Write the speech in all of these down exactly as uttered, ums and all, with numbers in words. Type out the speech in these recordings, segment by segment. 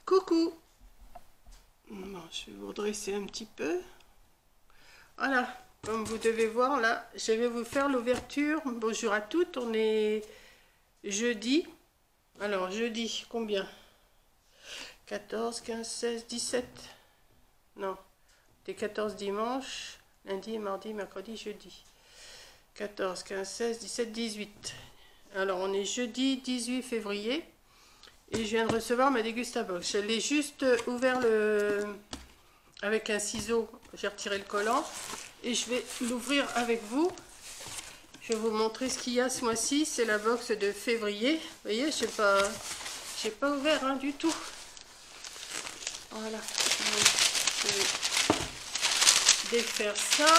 Coucou. Bon, je vais vous redresser un petit peu. Voilà, comme vous devez voir là, je vais vous faire l'ouverture. Bonjour à toutes, on est jeudi. Alors, jeudi, combien? quatorze, quinze, seize, dix-sept. Non, c'est quatorze dimanche, lundi, mardi, mercredi, jeudi. quatorze, quinze, seize, dix-sept, dix-huit. Alors, on est jeudi dix-huit février. Et je viens de recevoir ma Dégustabox. Je l'ai juste ouvert le... avec un ciseau. J'ai retiré le collant. Et je vais l'ouvrir avec vous. Je vais vous montrer ce qu'il y a ce mois-ci. C'est la box de février. Vous voyez, je n'ai pas, j'ai pas ouvert hein, du tout. Voilà. Donc, je vais défaire ça.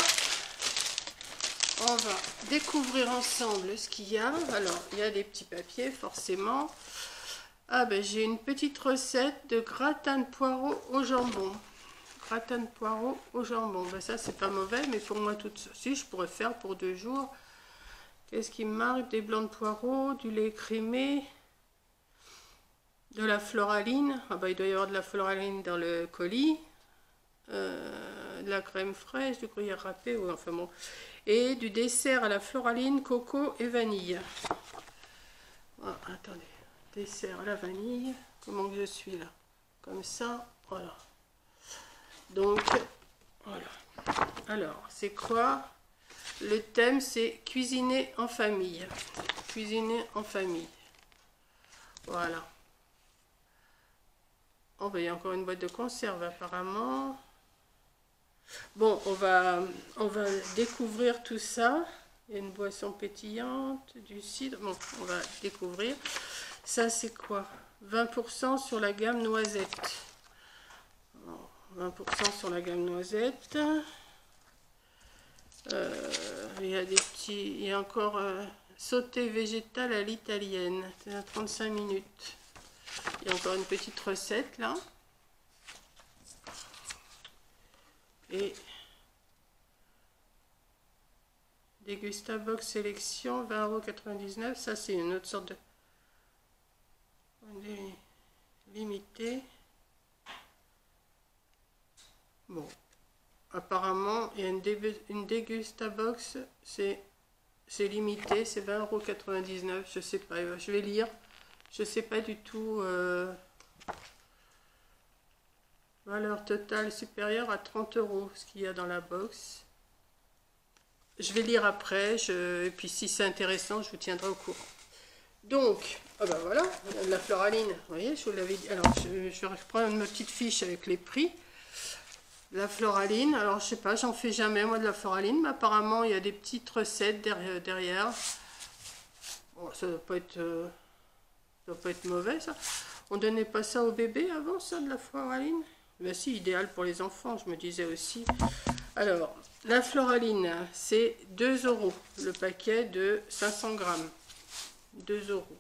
On va découvrir ensemble ce qu'il y a. Alors, il y a des petits papiers, forcément. Ah ben j'ai une petite recette de gratin de poireaux au jambon. Gratin de poireaux au jambon. Ben ça c'est pas mauvais, mais pour moi toute ceci je pourrais faire pour deux jours. Qu'est-ce qui me marque? Des blancs de poireaux, du lait écrémé, de la floraline. Ah ben il doit y avoir de la floraline dans le colis. Euh, de la crème fraîche, du gruyère râpé, ou enfin bon. Et du dessert à la floraline, coco et vanille. Ah, attendez. Dessert à la vanille, comment que je suis là, comme ça, voilà. Donc, voilà. Alors, c'est quoi? Le thème, c'est cuisiner en famille. Cuisiner en famille. Voilà. Oh, ben, il y a encore une boîte de conserve, apparemment. Bon, on va, on va découvrir tout ça. Il y a une boisson pétillante, du cidre. Bon, on va découvrir. Ça, c'est quoi? vingt pour cent sur la gamme noisette. vingt pour cent sur la gamme noisette. Euh, il y a des petits... Il y a encore euh, sauté végétal à l'italienne. C'est à trente-cinq minutes. Il y a encore une petite recette, là. Et... Dégustabox sélection, vingt euros quatre-vingt-dix-neuf. Ça, c'est une autre sorte de... limité. Bon, apparemment il y a une, une Dégustabox, c'est c'est limité, c'est vingt euros quatre-vingt-dix-neuf. Je sais pas, je vais lire. Je sais pas du tout. Euh, valeur totale supérieure à trente euros, ce qu'il y a dans la box. Je vais lire après, je, et puis si c'est intéressant, je vous tiendrai au courant. Donc, ah ben voilà, la floraline, vous voyez, je vous l'avais dit. Alors, je, je reprends ma petite fiche avec les prix. La floraline, alors je sais pas, j'en fais jamais moi de la floraline, mais apparemment il y a des petites recettes derrière. derrière. Bon, ça doit pas être, euh, ça doit pas être mauvais ça. On donnait pas ça au bébé avant ça, de la floraline? Ben si, idéal pour les enfants, je me disais aussi. Alors, la floraline, c'est deux euros, le paquet de cinq cents grammes. deux euros.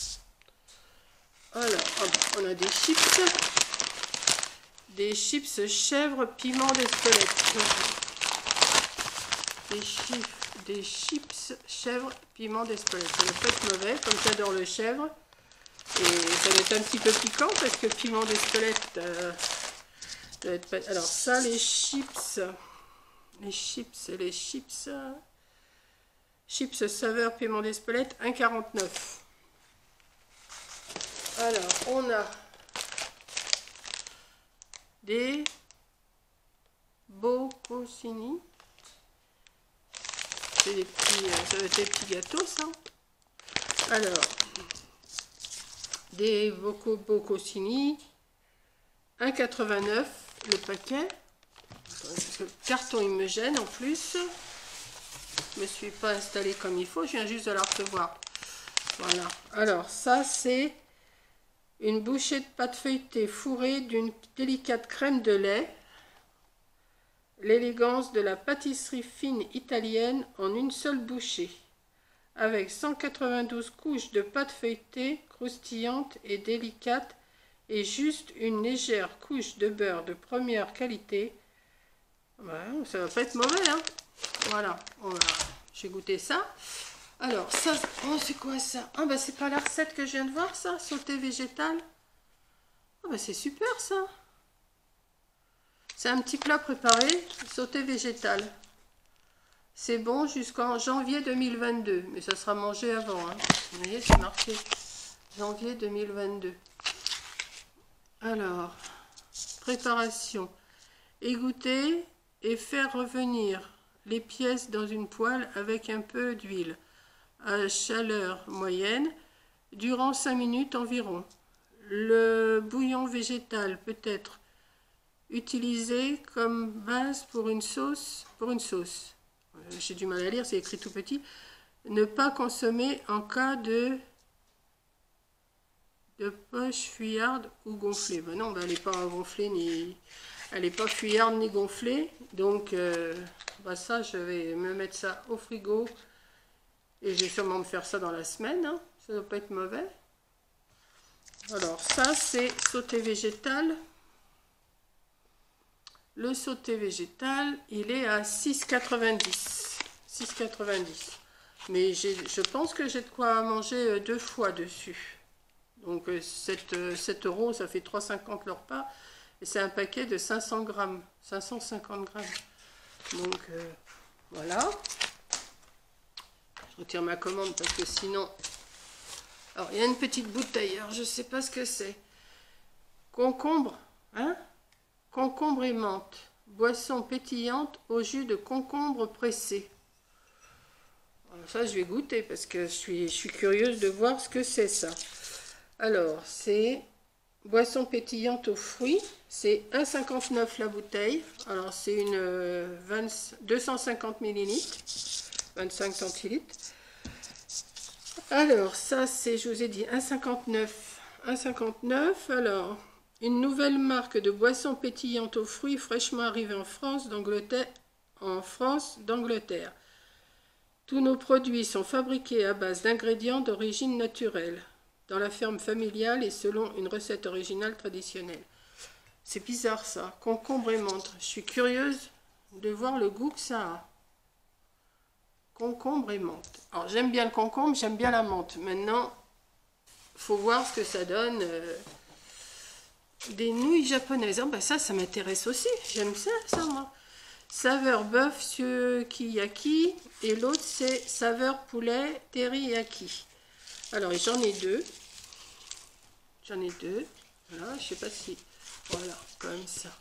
Alors, on a des chips. Des chips chèvre piment d'Espelette. Des chips, des chips chèvre piment d'Espelette. Ça ne doit pas être mauvais, comme j'adore le chèvre. Et ça doit être un petit peu piquant parce que piment d'Espelette. Euh, doit être pas... Alors, ça, les chips. Les chips, les chips. Chips saveur piment d'Espelette, un quarante-neuf. Alors, on a des bocconcini. C'est des petits, ça va être des petits gâteaux, ça. Alors, des bocconcini, un quatre-vingt-neuf le paquet. Le carton, il me gêne en plus. Je me suis pas installée comme il faut, je viens juste de la recevoir. Voilà. Alors, ça, c'est une bouchée de pâte feuilletée fourrée d'une délicate crème de lait. L'élégance de la pâtisserie fine italienne en une seule bouchée. Avec cent quatre-vingt-douze couches de pâte feuilletée croustillante et délicate et juste une légère couche de beurre de première qualité. Ouais, ça va pas être mauvais, hein. Voilà, on va... j'ai goûté ça. Alors, ça, oh, c'est quoi ça? Ah, bah, c'est pas la recette que je viens de voir, ça, sauté végétal. Oh, bah, c'est super ça. C'est un petit plat préparé, sauté végétal. C'est bon jusqu'en janvier deux mille vingt-deux, mais ça sera mangé avant. Hein. Vous voyez, c'est marqué janvier deux mille vingt-deux. Alors, préparation. Égoutter et faire revenir les pièces dans une poêle avec un peu d'huile à chaleur moyenne durant cinq minutes environ. Le bouillon végétal peut être utilisé comme base pour une sauce. Pour une sauce. J'ai du mal à lire, c'est écrit tout petit. Ne pas consommer en cas de, de poche fuyarde ou gonflée. Ben non, ben elle n'est pas gonflée ni... Elle n'est pas fuyarde ni gonflée. Donc, euh, ben ça, je vais me mettre ça au frigo. Et je vais sûrement me faire ça dans la semaine. Hein. Ça ne doit pas être mauvais. Alors, ça, c'est sauté végétal. Le sauté végétal, il est à six quatre-vingt-dix. six quatre-vingt-dix. Mais je pense que j'ai de quoi manger deux fois dessus. Donc, sept euros, ça fait trois cinquante le repas. Et c'est un paquet de cinq cents grammes. cinq cent cinquante grammes. Donc, euh, voilà. Je retire ma commande parce que sinon... Alors, il y a une petite bouteille. Alors, je ne sais pas ce que c'est. Concombre. Hein? Concombre et menthe. Boisson pétillante au jus de concombre pressé. Alors, ça, je vais goûter parce que je suis, je suis curieuse de voir ce que c'est ça. Alors, c'est... Boisson pétillante aux fruits, c'est un virgule cinquante-neuf la bouteille. Alors c'est une euh, vingt, deux cent cinquante millilitres, vingt-cinq centilitres. Alors ça c'est, je vous ai dit, un virgule cinquante-neuf. un virgule cinquante-neuf. Alors, une nouvelle marque de boisson pétillante aux fruits fraîchement arrivée en France, d'Angleterre, en France, d'Angleterre. Tous nos produits sont fabriqués à base d'ingrédients d'origine naturelle, dans la ferme familiale et selon une recette originale traditionnelle. C'est bizarre ça, concombre et menthe. Je suis curieuse de voir le goût que ça a. Concombre et menthe. Alors j'aime bien le concombre, j'aime bien la menthe. Maintenant, il faut voir ce que ça donne. Euh, des nouilles japonaises. Ah ben ça, ça m'intéresse aussi. J'aime ça, ça moi. Saveur bœuf sukiyaki et l'autre c'est saveur poulet teriyaki. Alors j'en ai deux. J'en ai deux. Voilà, je sais pas si... Voilà, comme ça.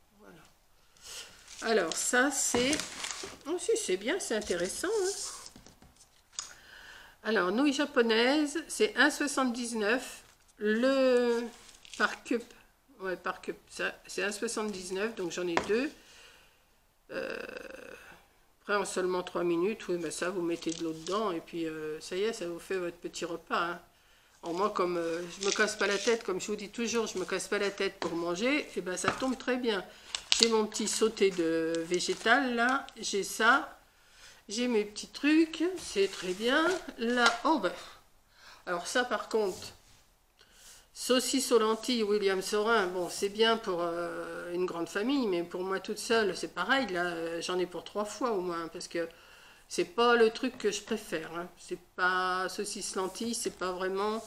Voilà. Alors, ça, c'est... Oh, si, c'est bien, c'est intéressant. Hein. Alors, nouilles japonaises, c'est un virgule soixante-dix-neuf. Le... Par cup. Ouais, par cup. C'est un virgule soixante-dix-neuf, donc j'en ai deux. Euh... Après, en seulement trois minutes, oui, ben ça, vous mettez de l'eau dedans, et puis, euh, ça y est, ça vous fait votre petit repas, hein. Alors moi, comme euh, je me casse pas la tête, comme je vous dis toujours, je me casse pas la tête pour manger, et ben ça tombe très bien. J'ai mon petit sauté de végétal, là, j'ai ça, j'ai mes petits trucs, c'est très bien. Là, oh ben, alors ça par contre, saucisse aux lentilles William Saurin, bon c'est bien pour euh, une grande famille, mais pour moi toute seule, c'est pareil, là, j'en ai pour trois fois au moins, parce que c'est pas le truc que je préfère. Hein. C'est pas saucisse lentille, c'est pas vraiment...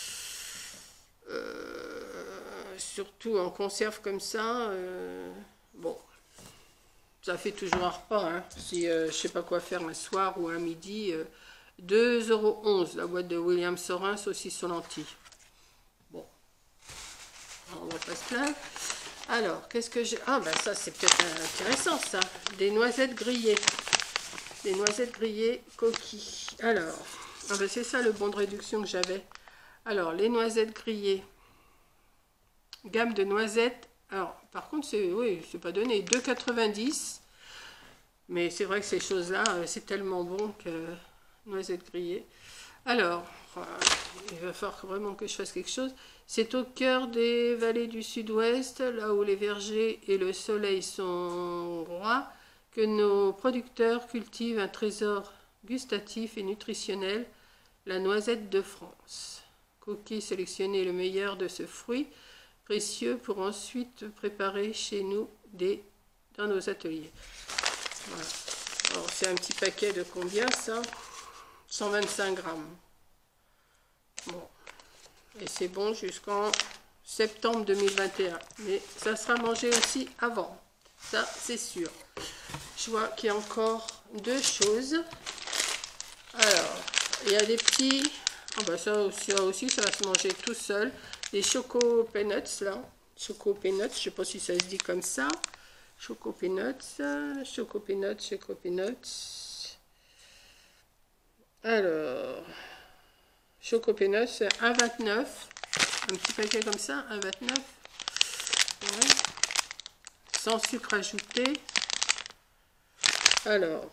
Euh, surtout en conserve comme ça. Euh, bon, ça fait toujours un repas. Hein. Si euh, je sais pas quoi faire un soir ou un midi, euh, deux euros onze la boîte de William Saurin, saucisse aux lentilles. Bon, on va pas se plaindre. Alors, qu'est-ce que j'ai... Ah ben ça c'est peut-être intéressant ça. Des noisettes grillées. Des noisettes grillées coquilles. Alors, ah ben c'est ça le bon de réduction que j'avais. Alors, les noisettes grillées. Gamme de noisettes. Alors, par contre, c'est oui, c'est pas donné. deux quatre-vingt-dix. Mais c'est vrai que ces choses-là, c'est tellement bon que... Noisettes grillées. Alors, il va falloir vraiment que je fasse quelque chose. C'est au cœur des vallées du sud-ouest, là où les vergers et le soleil sont rois, que nos producteurs cultivent un trésor gustatif et nutritionnel, la noisette de France. Coquille sélectionner le meilleur de ce fruit précieux pour ensuite préparer chez nous des, dans nos ateliers. Voilà. Alors c'est un petit paquet de combien ça? cent vingt-cinq grammes. Bon. Et c'est bon jusqu'en septembre deux mille vingt et un. Mais ça sera mangé aussi avant. Ça, c'est sûr. Je vois qu'il y a encore deux choses. Alors, il y a des petits... Ah bah ça aussi, ça aussi, ça va se manger tout seul. Des Choco Peanuts, là. Choco Peanuts, je sais pas si ça se dit comme ça. Choco Peanuts, Choco Peanuts, Choco Peanuts. Alors, Choco Peanuts, c'est un virgule vingt-neuf. Un petit paquet comme ça, un virgule vingt-neuf. Ouais. Sans sucre ajouté. Alors,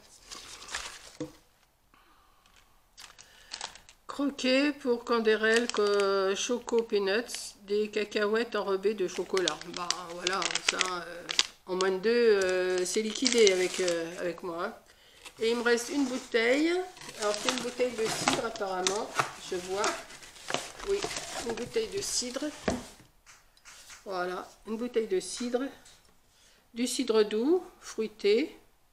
croquet pour Candérel, Choco Peanuts, des cacahuètes enrobées de chocolat. Bah voilà, ça, euh, en moins de deux, euh, c'est liquidé avec, euh, avec moi. Hein. Et il me reste une bouteille. Alors c'est une bouteille de cidre apparemment, je vois. Oui, une bouteille de cidre. Voilà, une bouteille de cidre. Du cidre doux, fruité.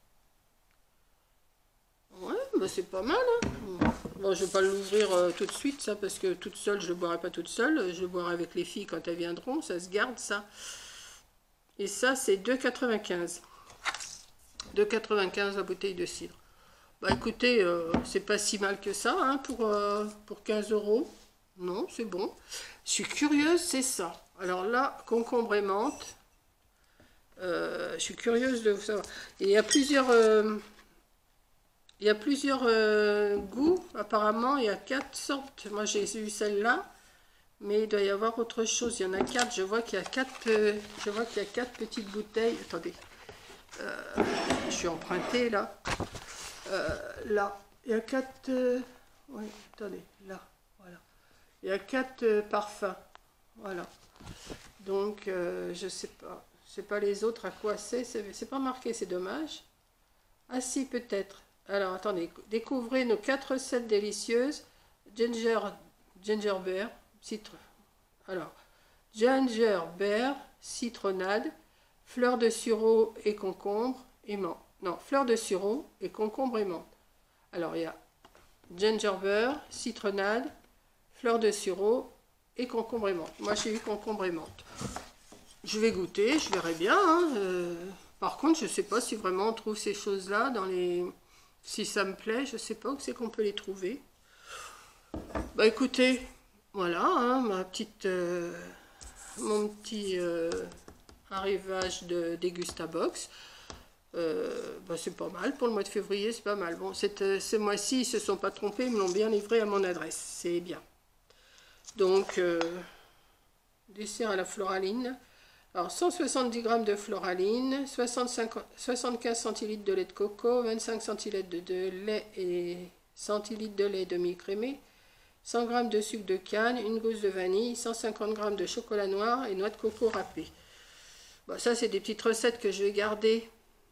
Ouais, bah c'est pas mal. Hein. Bon, je vais pas l'ouvrir euh, tout de suite, ça, parce que toute seule, je le boirai pas toute seule. Je le boirai avec les filles quand elles viendront. Ça se garde, ça. Et ça, c'est deux quatre-vingt-quinze. deux quatre-vingt-quinze la bouteille de cidre. Bah écoutez, euh, c'est pas si mal que ça, hein, pour, euh, pour quinze euros. Non, c'est bon. Je suis curieuse, c'est ça. Alors là, concombre et menthe. Euh, je suis curieuse de vous savoir. Et il y a plusieurs... Euh, Il y a plusieurs euh, goûts, apparemment, il y a quatre sortes. Moi, j'ai eu celle-là, mais il doit y avoir autre chose. Il y en a quatre. Je vois qu'il y a quatre, euh, je vois qu'il y a quatre petites bouteilles. Attendez, euh, je suis empruntée là. Euh, là, il y a quatre. Euh, oui, attendez, là, voilà. Il y a quatre euh, parfums, voilà. Donc, euh, je sais pas, je sais pas les autres à quoi c'est. C'est pas marqué, c'est dommage. Ah si, peut-être. Alors, attendez, découvrez nos quatre recettes délicieuses. Ginger, ginger beer, citron. Alors, ginger beer, citronnade, fleur de sureau et concombre et menthe. Non, fleur de sureau et concombre et menthe. Alors, il y a ginger beer, citronnade, fleur de sureau et concombre et menthe. Moi, j'ai eu concombre et menthe. Je vais goûter, je verrai bien. Hein. Euh, par contre, je ne sais pas si vraiment on trouve ces choses-là dans les... Si ça me plaît, je ne sais pas où c'est qu'on peut les trouver. Bah écoutez, voilà, hein, ma petite, euh, mon petit euh, arrivage de Dégustabox. Euh, bah c'est pas mal, pour le mois de février, c'est pas mal. Bon, cette, ce mois-ci, ils ne se sont pas trompés, ils me l'ont bien livré à mon adresse, c'est bien. Donc, euh, dessert à la floraline. Alors, cent soixante-dix grammes de floraline, soixante-cinq, soixante-quinze centilitres de lait de coco, vingt-cinq centilitres de, de lait et centilitres de lait demi-crémé, cent grammes de sucre de canne, une gousse de vanille, cent cinquante grammes de chocolat noir et noix de coco râpée. Bon, ça, c'est des petites recettes que je vais garder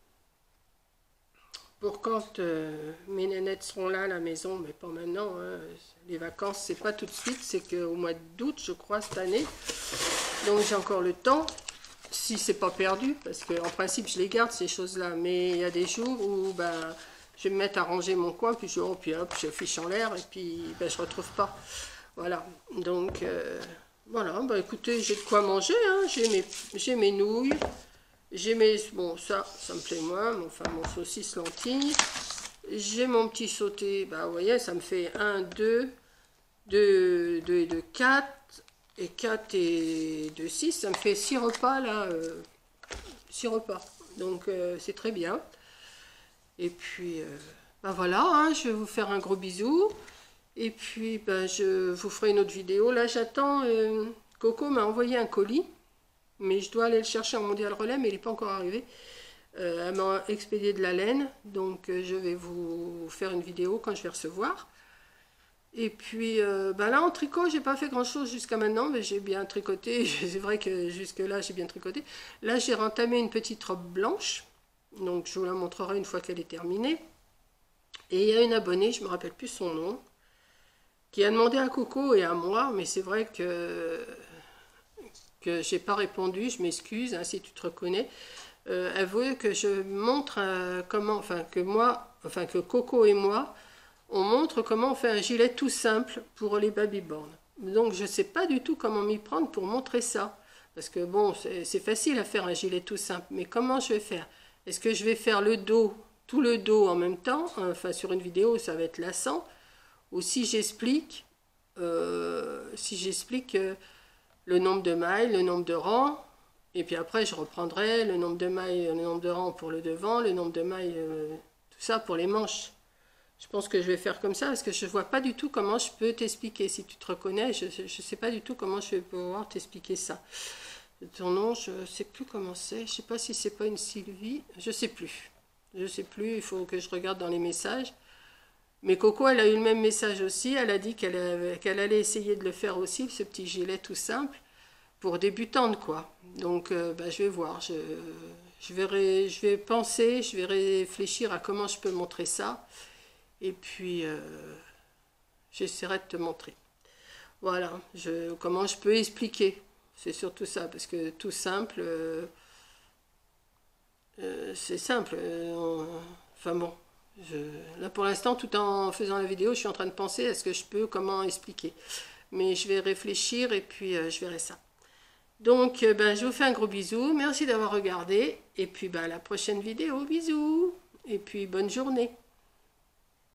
pour quand euh, mes nénettes seront là à la maison, mais pas maintenant. Hein. Les vacances, c'est pas tout de suite, c'est qu'au mois d'août, je crois, cette année. Donc, j'ai encore le temps. Si c'est pas perdu, parce qu'en principe je les garde ces choses-là, mais il y a des jours où ben, je vais me mettre à ranger mon coin, puis je, oh, puis hop, je fiche en l'air et puis ben, je retrouve pas. Voilà, donc euh, voilà, ben, écoutez, j'ai de quoi manger, hein. J'ai mes, j'ai mes nouilles, j'ai mes, bon ça, ça me plaît moins, mais enfin mon saucisse lentille, j'ai mon petit sauté, ben, vous voyez, ça me fait un, deux, deux, deux et deux, quatre. Et quatre et deux, six, ça me fait six repas là, euh, six repas, donc euh, c'est très bien. Et puis, euh, ben voilà, hein, je vais vous faire un gros bisou, et puis ben, je vous ferai une autre vidéo. Là j'attends, euh, Coco m'a envoyé un colis, mais je dois aller le chercher en mondial relais, mais il n'est pas encore arrivé. Euh, elle m'a expédié de la laine, donc euh, je vais vous faire une vidéo quand je vais recevoir. Et puis, euh, ben là, en tricot, j'ai pas fait grand-chose jusqu'à maintenant, mais j'ai bien tricoté. C'est vrai que jusque-là, j'ai bien tricoté. Là, j'ai rentamé une petite robe blanche. Donc, je vous la montrerai une fois qu'elle est terminée. Et il y a une abonnée, je me rappelle plus son nom, qui a demandé à Coco et à moi, mais c'est vrai que, que j'ai pas répondu. Je m'excuse, hein, si tu te reconnais. Euh, elle veut que je montre euh, comment, enfin, que moi, enfin, que Coco et moi, on montre comment on fait un gilet tout simple pour les babyborn. Donc je ne sais pas du tout comment m'y prendre pour montrer ça. Parce que bon, c'est facile à faire un gilet tout simple, mais comment je vais faire? Est-ce que je vais faire le dos, tout le dos en même temps? Enfin, sur une vidéo, ça va être lassant. Ou si j'explique, euh, si j'explique euh, le nombre de mailles, le nombre de rangs, et puis après je reprendrai le nombre de mailles, le nombre de rangs pour le devant, le nombre de mailles, euh, tout ça pour les manches. Je pense que je vais faire comme ça parce que je ne vois pas du tout comment je peux t'expliquer. Si tu te reconnais, je ne sais pas du tout comment je vais pouvoir t'expliquer ça. Ton nom, je ne sais plus comment c'est. Je ne sais pas si c'est pas une Sylvie. Je ne sais plus. Je ne sais plus, il faut que je regarde dans les messages. Mais Coco, elle a eu le même message aussi. Elle a dit qu'elle qu'elle allait essayer de le faire aussi, ce petit gilet tout simple, pour débutantes, quoi. Donc, euh, bah, je vais voir. Je, je, vais, je vais penser, je vais réfléchir à comment je peux montrer ça. Et puis, euh, j'essaierai de te montrer. Voilà, je, comment je peux expliquer. C'est surtout ça, parce que tout simple, euh, euh, c'est simple. Euh, on, enfin bon, je, là pour l'instant, tout en faisant la vidéo, je suis en train de penser à ce que je peux, comment expliquer. Mais je vais réfléchir et puis euh, je verrai ça. Donc, euh, ben, je vous fais un gros bisou. Merci d'avoir regardé. Et puis, ben, à la prochaine vidéo. Bisous. Et puis, bonne journée.